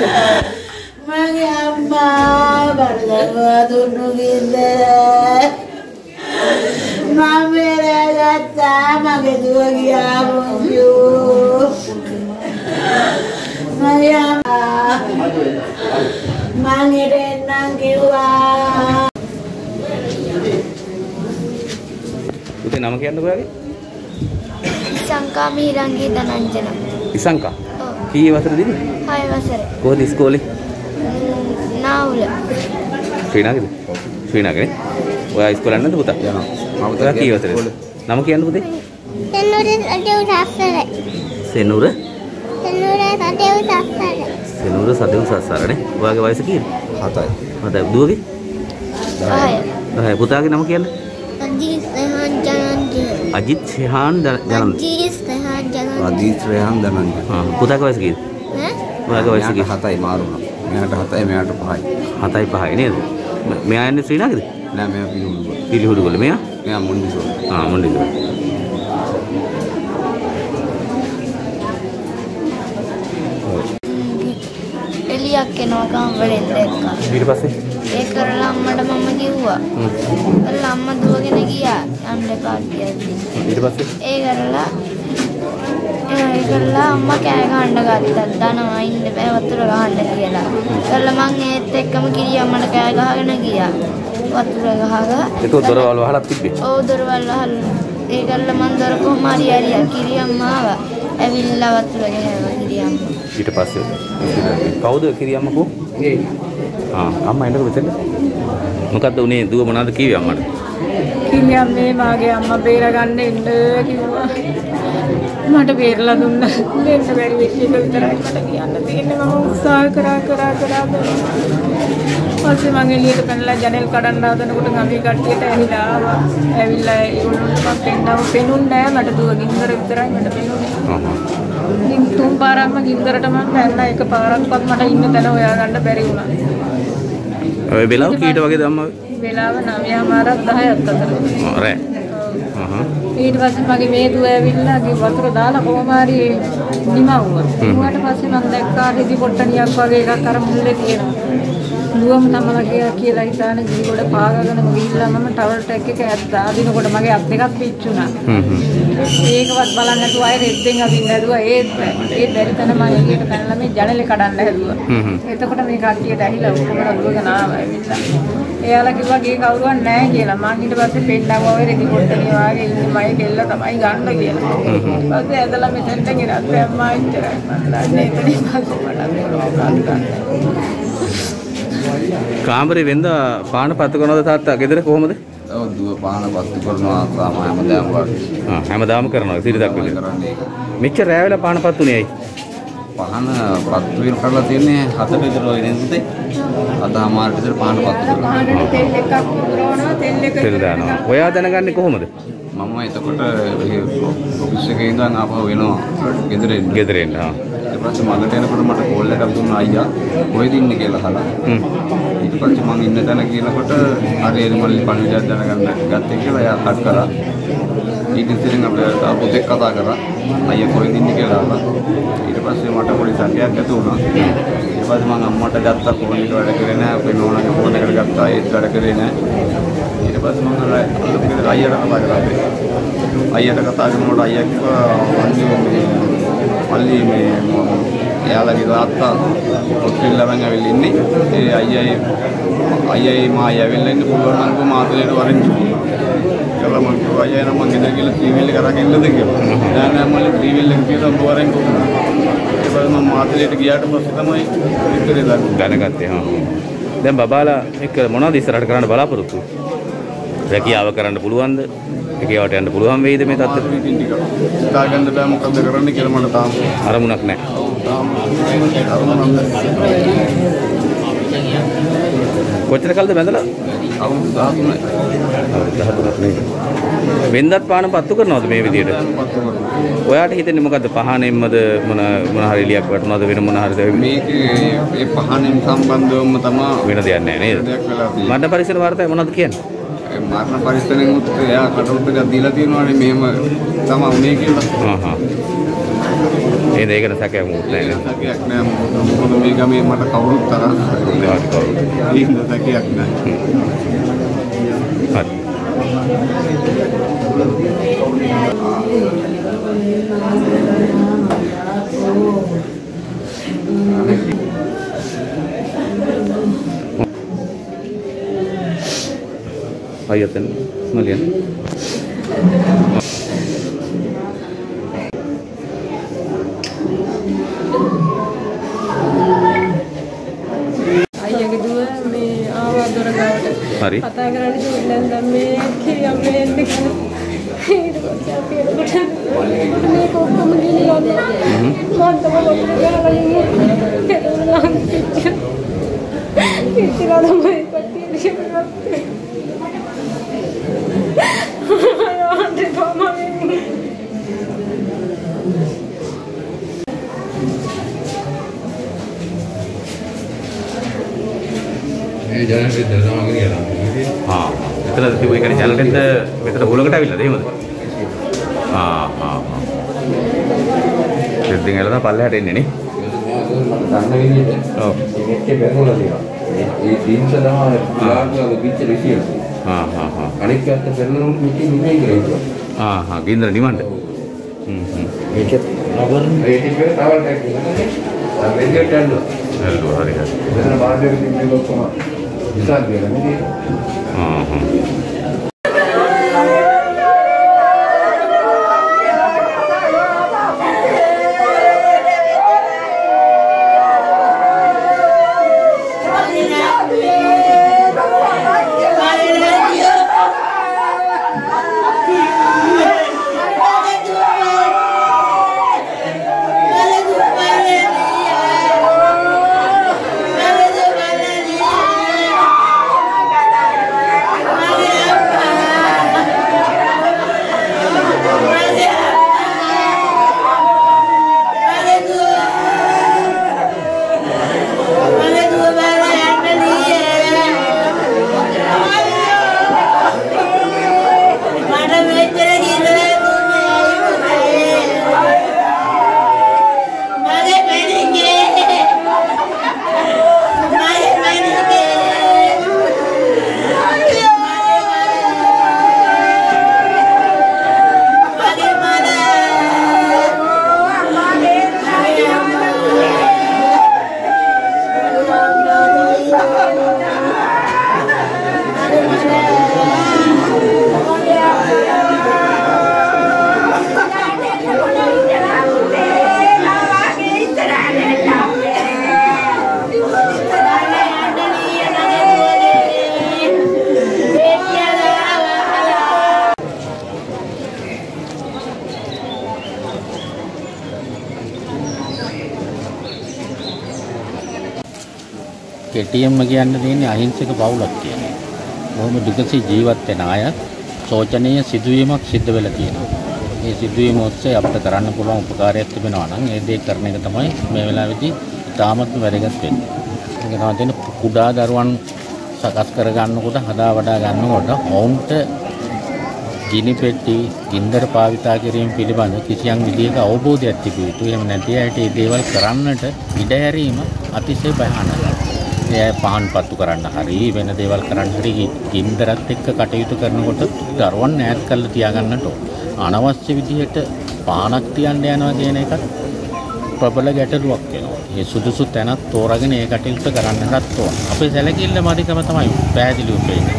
Magi amma baru dulu gila. Mami ragazza magi dua gila muncul. Magi amma magi renang gila. Udah nama kian tuh lagi? Isangka Mirangi Dananjana. Isangka? Kii wasara dini? Hai wasara. Kau di sekolah? Naula. Srinagar? Srinagar? Wah sekolah mana tu buta? Ya, mau Wah kii wasara? Nama kian tu buta? Senura Sadeu Sasara. Senura? Senura Sadeu Sasara. Senura Sadeu Sasara ne? Wah ke wajah sekian? Hatai. Ada dua ke? Hai. Hai putra ke nama kian? Ajit Sehan Jananja. Ajit Sehan Jalan. Ajit Sehan Jananja. Radit Rehan dan Anja. Putra ke wajah sekian? Wah ke wajah sekian? Hatai maru. Mehat hatai mehat pahai. Hatai pahai ni. Mea ni Srinagar? Nah mehat pilih. Pilih dulu boleh mea? Mehat mundi so. Mundi dulu. එලියක් එනවා කම්බරෙන් දැක්කා. ඊට පස්සේ ඒ කරලා අම්මට මම කිව්වා. කරලා අම්මා දුවගෙන ගියා. යන්න එපා කියද්දි. ඊට පස්සේ ඒ කරලා අම්මා කෑ ගහන්න ගත්තා. දනවා ඉන්න බෑ වතුර ගහන්න කියලා. කරලා මං ඒත් එක්කම කිරි අම්මට කෑ ගහගෙන ගියා. වතුර ගහගා. ඒක දොරවල් වහලා තිබ්බේ. ඔව් දොරවල් වහලා. ඒ කරලා මං දොර කොහම හරි ඇරියා කිරි අම්මා ආවා. ඇවිල්ලා වතුර ගහනවා කිරි අම්මා. ඊට පස්සේ කවුද කිරි අම්මා කෝ? අම්මා එන්නකො මෙතන. මොකද්ද උනේ දුව මොනවද කිව්වේ අම්මට? කිව්වා මේ මාගේ අම්මා බේරගන්න එන්න කිව්වා. මට බේරලා දුන්නා. දෙන්න බැරි වෙච්ච එක විතරයි මට කියන්න තියෙන්නේ. මම උත්සාහ කරා පස්සේ මම එළියට පැනලා ජනෙල් කඩන්න හදනකොට ගමේ කට්ටියට ඇහිලා ආවා. ඇවිල්ලා ඒගොල්ලන්ට මම පෙන්නුන්නේ නැහැ. මට දුව ගින්දර විතරයි මට පෙන්නුනේ. ඉතින් තුන් පාරක්ම ගින්දරට මම පැනලා එක පාරක්වත් මට ඉන්න තැන හොයාගන්න බැරි වුණා. ඔය වෙලාව කීයට වගේද අම්මා? වෙලාව 9:00ක් 10ක් අතර. රෑ. ඊට පස්සේ මගේ මේ දුව ඇවිල්ලා වතුර දාලා කොහොම හරි නිමවුවා. ඊට පස්සේ මම දැක්කා රිදි පොට්ටනියක් වගේ එකක් අර මුල්ලේ තියෙනවා. දුවම තමලා කියලා හිතාන ගිහිගොඩ පාගගෙන ගිහිල්ලා මම ටවල් ටැක් එක ඇද්දා. අදිනකොට මගේ අත් දෙකක් පිච්චුණා. ඒකවත් බලන්න නැතුව අය රෙද්දෙන් අදින්න හැදුවා. ඒත් බැරි තැන මම එළියට පැනලා මේ ජනලේ කඩන්න හැදුවා. එතකොට මේ කට්ටියට ඇහිලා ඔක්කොම දුවගෙන ආවා ඇවිල්ලා. එයාලා කිව්වා ගේ කවුරුවත් නැහැ කියලා. මං ඊට පස්සේ පෙන්නනවා ඔය රෙදි පොට්ටනිය වාගේ ඉන්නේ මයි කෙල්ල තමයි ගන්න කියලා. ඊපස්සේ ඇදලා මෙතෙන්ට ගෙනත් දැම්මා ඉච්චරයි. මම දන්නේ එතනින් පස්සේ කාමරේ වෙන්ද පාන පත්තු කරනවද තාත්තා ගෙදර කොහමද? ඔව් දුව පාන පත්තු කරනවා තාම හැමදාම වගේ. හැමදාම කරනවා සිරිතක් විදිහට. මෙච්චර රෑ වෙලා පාන පත්තුනේ ඇයි? පහන පත්තු වෙන කරලා තියෙන්නේ 7 විතර වගේ නේද පුතේ? අද අමාරුට විතර පාන පත්තු කරනවා. තෙල් එකක් පුරවනවා තෙල් එක තෙල් දානවා. ඔයා දැනගන්නේ කොහොමද? මම එතකොට ඔෆිස් එකේ ඉඳන් ආපහු වෙනවා ගෙදර එන්න. ගෙදර එන්න. ඊට පස්සේ මගට එනකොට මට කෝල් එකක් දුන්නා අයියා කොහෙද ඉන්නේ කියලා අහලා. ඊට පස්සේ මම ඉන්න තැන කියනකොට හරියට මල්ලි පණිවිඩයක් දැනගන්න ගත්තේ කියලා එයා කට් කරා. ඊට ඉතින් අපිට පොතෙක් කතා කරා අයියා කොහෙද ඉන්නේ කියලා අහලා. ඊට පස්සේ මට පොඩි සැකයක් ඇති වුණා. ඊට පස්සේ මම අම්මට ගත්තා ෆෝන් එක වැඩ කරේ නැහැ. අපේ නෝනාගේ ෆෝන් එකට ගත්තා ඒත් වැඩ කරේ නැහැ. ඊට පස්සේ මම අයියට කතා කරා. අයියට කතා කරනකොට අයියා කිව්වා මල්ලි මේ එයාලගේ තාත්තා ඔස්ට්‍රේලියාවෙන් ඇවිල්ලා ඉන්නේ. ඒ අයියයි මායි ඇවිල්ලා ඉන්න පුළුවන් නම් කොහොම මාතලේට වරෙන් කියලා මම කිව්වා අයියා නම් මං ගෙදර ගිහලා ත්‍රිවිල් එක අරගෙන ඉන්නද කියලා. නෑ මල්ලි ත්‍රිවිල් එක කියලා වරෙන් කොහොමද? ඒ වගේ මම මාතලේට ගියාට පස්සේ තමයි ඉතරේ දැනගත්තේ. දැන් බබාලා එක්ක මොනවද ඉස්සරහට කරන්න බලාපොරොත්තු? රැකියාව කරන්න පුළුවන්ද? ඒකේවට යන්න පුළුවන් වෙයිද මේ තත්ත්වෙ? හිතාගන්න බෑ මොකද්ද කරන්න කියලා මට තාම අරමුණක් නැහැ. කොච්චර කල්ද බැඳලා? අවුරුදු 13යි. අවුරුදු 13ක් නේ. වෙන්දත් පාන පත්තු කරනවද මේ විදියට? ඔයාට හිතෙන්නේ මොකද්ද? පහනෙන්මද මොන හරි එලියක් වටනවද වෙන මොන හරිද? මේකේ ඒ පහනෙන් සම්බන්ධවම තමයි වෙන දෙයක් නැහැ නේද? මරණ පරිසර වාර්තාවේ මොනවද කියන්නේ? මරණ පරිස්සමෙන් උත් එයා කටුත් එකක් දීලා තියෙනවානේ මෙහෙම තමයි උනේ කියලා. ඒ නේද? ඒකට සැකයක් මොකුත් නැහැ නේද? සැකයක් නෑ මොකද මේ ගමේ මට කවුරුත් තරහ නැහැ. ඒක සැකයක් නෑ. හරි. Ayatan malian. අයියා කිව්වා මේ ආවා දොර ගාවට. හරි. කතා කරලා ඉතින් දැන් මේ කියා මේ එන්නේ කියලා. ඊට පස්සේ අපි එතකොට මේ කොක්කම ගිහිල්ලා මම තමයි ඔතන ගහලා ඉන්නේ. ඉතින් තමයි කට්ටිය කියලා. हाँ इतना तो वो करें चैनल के अंदर इतना बोलोगे टाइम लगे मतलब हाँ हाँ हाँ फिर दिन ऐसा पाले हटे नहीं हाँ हाँ हाँ हाँ हाँ गिंद्र डिमांड हाँ हाँ KTM කියන්න තියෙන්නේ අහිංසක පවුලක් කියන්නේ. බොහොම දුකසේ ජීවත් වෙන අය සෝචනීය සිදුවීමක් සිද්ධ වෙලා තියෙනවා. මේ සිදුවීම ඔස්සේ අපිට කරන්න පුළුවන් උපකාරයක් තිබෙනවා නම් ඒ දේ කරන එක තමයි මේ වෙලාවේදී තාමත් වැදගත් වෙන්නේ. ඒක තමයි තියෙන කුඩා දරුවන් සකස් කර ගන්නකොට හදා වඩා ගන්නකොට ඔවුන්ට ගිනි පෙට්ටි ගින්දර භාවිතා කිරීම පිළිබඳ කිසියම් විදිහක අවබෝධයක් තිබිය යුතුයි. එහෙම නැති අයට මේ දේවල් කරන්නට ඉඩ හැරීම අතිශය භයානකයි. ඒ පහන් පත්තු කරන්න හරි වෙන දේවල් කරන්න හරි ගින්දරත් එක්ක කටයුතු කරනකොට දරුවන් ඈත් කරලා තියාගන්නට අනවශ්‍ය විදිහට පානක් තියන්න යනවා කියන එකත් ප්‍රබල ගැටලුවක් වෙනවා. මේ සුදුසු තැනක් තෝරාගෙන ඒ කටයුත්ත කරන්නටත් ඕන. අපේ සැලකිල්ල මදිකම තමයි පැහැදිලිව වෙන්නේ.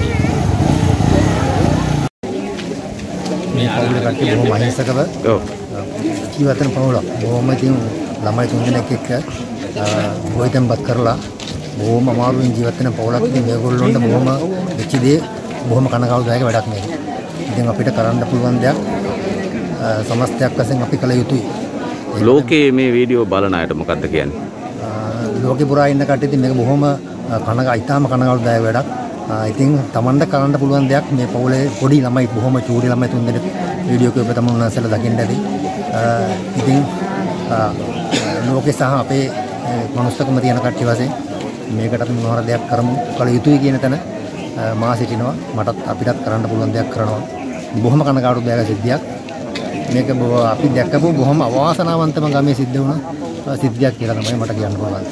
මේ පවුලේ කට්ටිය බොහොම අහිංසකව ජීවත් වෙන පවුලක්. බොහොම ඉතින් ළමයි තුන්දෙනෙක් එක්ක ගොවිතැන්පත් කරලා බොහොම අමාරුවෙන් ජීවත් වෙන පවුලක්. ඉතින් මේගොල්ලොන්ට බොහොම වෙච්ච දේ බොහොම කනගාටුදායක වැඩක් මේක. ඉතින් අපිට කරන්න පුළුවන් දෙයක් සමස්තයක් වශයෙන් අපි කළ යුතුයි. ලෝකයේ මේ වීඩියෝ බලන අයට මොකක්ද කියන්නේ? ලෝකේ පුරා ඉන්න කට්ටිය ඉතින් මේක බොහොම ඉතාම කනගාටුදායක වැඩක්. ඉතින් Tamanට කරන්න පුළුවන් දෙයක් මේ පවුලේ පොඩි ළමයි බොහොම චූටි ළමයි තුන්දෙනෙක් වීඩියෝ එකේ ඔබ තමයි උන්වහන්සේලා දකින්න ඇති. ඉතින් ලෝකේ සහ අපේ මනුස්සකම තියෙන කට්ටිය වශයෙන් මේකට අපි මොනවාර දෙයක් කරමු කල යුතුයි කියන තැන මා සිටිනවා. මටත් අපිටත් කරන්න පුළුවන් දෙයක් කරනවා. බොහොම කනගාටුදායක සිද්ධියක්. මේක අපි දැක්කපු බොහොම අවාසනාවන්තම ගමේ සිද්ධ වුණ සිද්ධියක් කියලා තමයි මට කියන්න පුළුවන්.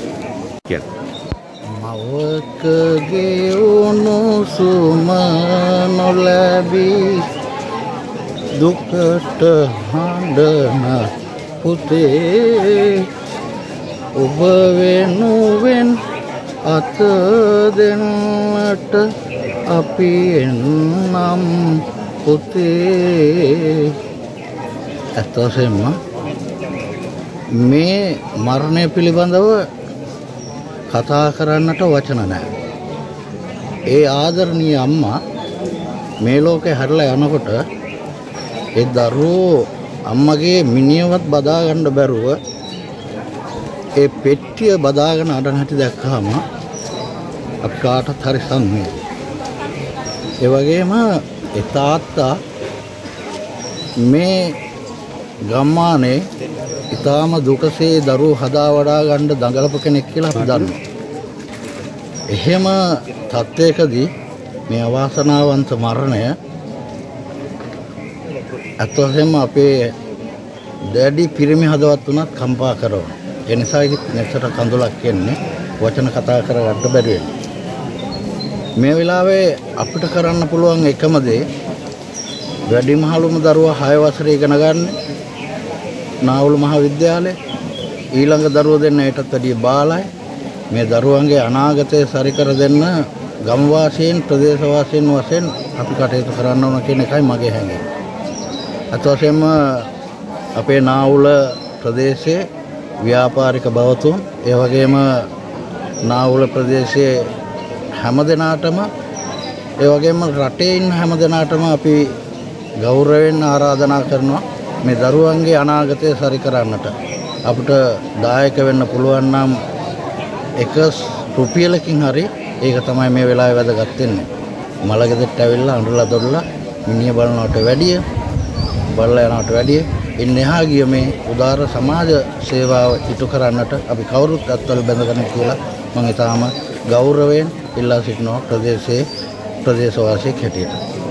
මවකගේ උණුසුම නොලැබී දුකට හඬන පුතේ ඔබ වෙනුවෙන් අත දෙන්නට අපි එන්නම් පුතේ. ඇත්තටම මේ මරණය පිළිබඳව කතා කරන්නට වචන නැහැ. ඒ ආදරණීය අම්මා මේ ලෝකේ හැරලා යනකොට ඒ දරුවෝ අම්මගේ මිනියවත් බදා ගන්න බැරුව ඒ පෙට්ටිය බදාගෙන අඬන හැටි දැක්කහම අපි කාටත් හරි සංවේගයි. ඒ වගේම ඒ තාත්තා මේ ගම්මානේ ඊටාම දුකසේ දරුවෝ හදා වඩා ගන්න දඟලපු කෙනෙක් කියලා අපි දන්නවා. එහෙම තත්ත්වයකදී මේ අවාසනාවන්ත මරණය අතොහෙම අපේ දැඩි පිරිමි හදවත් උනත් කම්පා කරනවා. ඒ නිසා නැසට කඳුලක් කියන්නේ වචන කතා කරගන්න බැරි වෙනවා. මේ වෙලාවේ අපිට කරන්න පුළුවන් එකම දේ වැඩිමහලුම දරුවා 6 වසරේ ඉගෙන ගන්න නාවුල මහාවිද්‍යාලයේ ඊළඟ දරුවෝ දෙන්න ඊටත් වැඩිය බාලයි. මේ දරුවන්ගේ අනාගතය සරිකර දෙන්න ගම් වාසීන් ප්‍රදේශ වාසීන් වශයෙන් අපි කටයුතු කරන්න ඕන කියන එකයි මගේ හැඟීම. අත වශයෙන්ම අපේ නාවුල ප්‍රදේශයේ ව්‍යාපාරික බවතුන් ඒ වගේම නාවුල ප්‍රදේශයේ හැම දෙනාටම ඒ වගේම රටේ ඉන්න හැම දෙනාටම අපි ගෞරවයෙන් ආරාධනා කරනවා මේ දරුවන්ගේ අනාගතය සරි කරන්නට අපිට දායක වෙන්න පුළුවන් නම් එක රුපියලකින් හරි ඒක තමයි මේ වෙලාවේ වැදගත් වෙන්නේ. මලගෙදරට ඇවිල්ලා අඬලා දොඩලා මිනිහ බලනවට වැඩිය බලලා යනවට වැඩිය ඉන්නේ එහා ගිය මේ උදාර සමාජ සේවාව ඉටු කරන්නට අපි කවුරුත් අත්වල බැඳගෙන කියලා මම ඊටාම ගෞරවයෙන් ඉල්ලා සිටිනවා ප්‍රදේශවාසීන් හැටියට.